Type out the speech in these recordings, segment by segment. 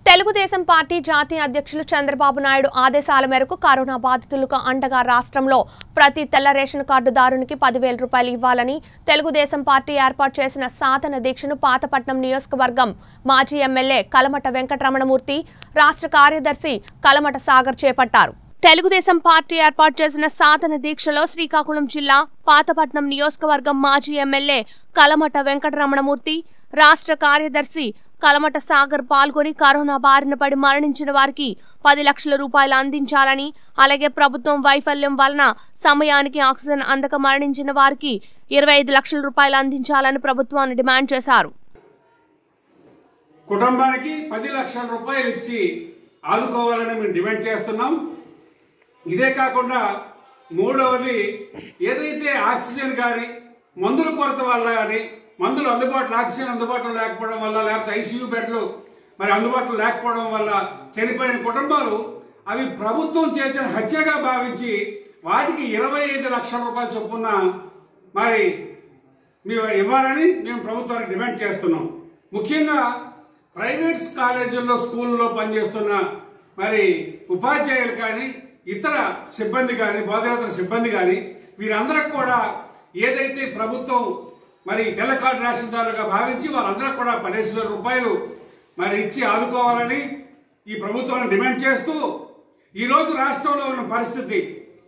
Telugu Desam party జాతీయ అధ్యక్షులు చంద్రబాబు నాయుడు ఆదేశాల మేరకు కరోనా బాధితులకు అండగా రాష్ట్రంలో ప్రతి తెల్ల రేషన్ కార్డుదారునికి 10,000 రూపాయలు ఇవ్వాలని తెలుగుదేశం పార్టీ ఏర్పాటు చేసిన సాధన దీక్షను పాతపట్నం నియోజకవర్గం మాజీ ఎమ్మెల్యే కలమట వెంకటరమణమూర్తి, రాష్ట్ర కార్యదర్శి కలమట సాగర్ చేపట్టారు. తెలుగుదేశం పార్టీ ఏర్పాటు చేసిన సాధన దీక్షలో శ్రీకాకుళం జిల్లా పాతపట్నం నియోజకవర్గం మాజీ ఎమ్మెల్యే కలమట వెంకటరమణమూర్తి, రాష్ట్ర కార్యదర్శి కలమట సాగర్ పాల్గొని కరోనా బారిన పడి మరణించిన వారికి 10 లక్షల రూపాయలు అందించాలని, అలాగే ప్రభుత్వం వైఫల్యం వలన సమయానికి ఆక్సిజన్ అందక మరణించిన వారికి 25 లక్షల రూపాయలు అందించాలని ప్రభుత్వాన్ని డిమాండ్ చేశారు. కుటుంబానికి 10 లక్షల రూపాయలు ఇచ్చి ఆదుకోవాలని మేము డిమాండ్ చేస్తున్నాం. ఇదే కాకుండా మూడవది, ఏదైతే ఆక్సిజన్ కానీ మందుల కొరత వల్ల కానీ మందులు ఆక్సిజన్ అందుబాటులో లేకపోవడం వల్ల, లేకపోతే ఐసీయూ బెడ్లు మరి అందుబాటులో లేకపోవడం వల్ల చనిపోయిన కుటుంబాలు అవి ప్రభుత్వం చేసిన హత్యగా భావించి వాటికి 25 లక్షల రూపాయలు చొప్పున మరి మేము ఇవ్వాలని మేము ప్రభుత్వానికి డిమాండ్ చేస్తున్నాం. ముఖ్యంగా ప్రైవేట్ కాలేజీల్లో స్కూల్లో పనిచేస్తున్న మరి ఉపాధ్యాయులు కానీ ఇతర సిబ్బంది కానీ బోధనేతర సిబ్బంది కానీ వీరందరికి కూడా ఏదైతే ప్రభుత్వం మరి తెల్ల కార్డు రేషన్దారులుగా భావించి వాళ్ళందరూ కూడా 15,000 రూపాయలు మరి ఇచ్చి ఆదుకోవాలని ఈ ప్రభుత్వాన్ని డిమాండ్ చేస్తూ, ఈరోజు రాష్ట్రంలో ఉన్న పరిస్థితి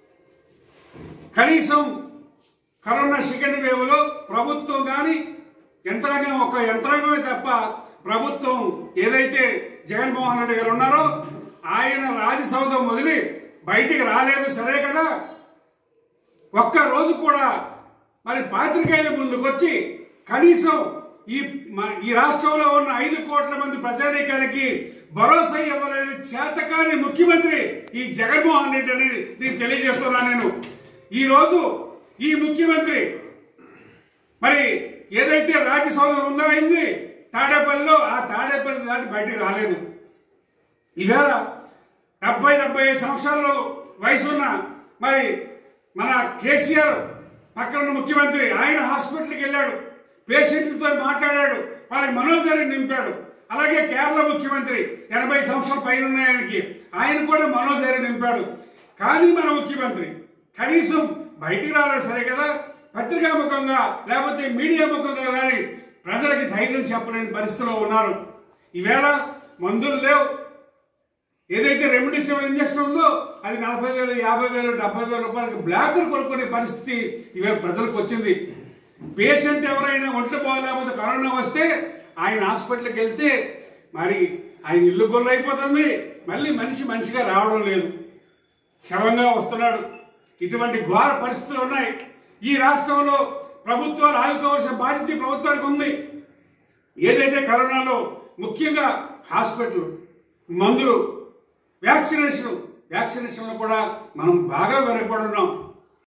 కనీసం కరోనా సెకండ్ వేవ్ లో ప్రభుత్వం కానీ ఒక యంత్రాంగమే తప్ప ప్రభుత్వం ఏదైతే జగన్మోహన్ రెడ్డి గారు ఉన్నారో ఆయన రాజసౌధం వదిలి బయటికి రాలేదు. సరే కదా, ఒక్క రోజు కూడా మరి పాత్రికేయుల ముందుకొచ్చి కనీసం ఈ రాష్ట్రంలో ఉన్న 5 కోట్ల మంది ప్రజానీకానికి భరోసా ఇవ్వలేని చేతకాని ముఖ్యమంత్రి ఈ జగన్మోహన్ రెడ్డి అని నేను తెలియజేస్తున్నా. నేను ఈ రోజు ఈ ముఖ్యమంత్రి మరి ఏదైతే రాజ్యసౌధం ఉందో అయింది తాడేపల్లిలో, ఆ తాడేపల్లి దాటి బయటికి రాలేదు. ఇవాళ 70-75 సంవత్సరాలు వయసున్న మరి మన కేసీఆర్ పక్కన ముఖ్యమంత్రి, ఆయన హాస్పిటల్కి వెళ్ళాడు, పేషెంట్లతో మాట్లాడాడు, వాళ్ళకి మనోధైర్యం నింపాడు. అలాగే కేరళ ముఖ్యమంత్రి 80 సంవత్సరాల పైన ఉన్నాయనికి ఆయన కూడా మనోధైర్యం నింపాడు. కానీ మన ముఖ్యమంత్రి కనీసం బయటికి రాలేదు. సరే కదా, పత్రికా ముఖంగా లేకపోతే మీడియా ముఖంగా కానీ ప్రజలకి ధైర్యం చెప్పలేని పరిస్థితిలో ఉన్నారు. ఈవేళ మందులు లేవు. ఏదైతే రెమ్డెసివిర్ ఇంజక్షన్ ఉందో అది 40,000, 50,000, 70,000 రూపాయలకు బ్లాక్లు కొనుక్కునే పరిస్థితి ఇవాళ ప్రజలకు వచ్చింది. పేషెంట్ ఎవరైనా ఒంట్లో పోలేకపోతే కరోనా వస్తే ఆయన హాస్పిటల్కి వెళ్తే మరి ఆయన ఇల్లు గొల్లు అయిపోతుంది, మళ్ళీ మనిషిగా రావడం లేదు, శవంగా వస్తున్నాడు. ఇటువంటి ఘోర పరిస్థితులు ఉన్నాయి. ఈ రాష్ట్రంలో ప్రభుత్వాలు ఆదుకోవాల్సిన బాధ్యత ప్రభుత్వానికి ఉంది. ఏదైతే కరోనాలో ముఖ్యంగా హాస్పిటల్, మందులు, వ్యాక్సినేషన్ లో కూడా మనం బాగా వెనకబడి ఉన్నాం.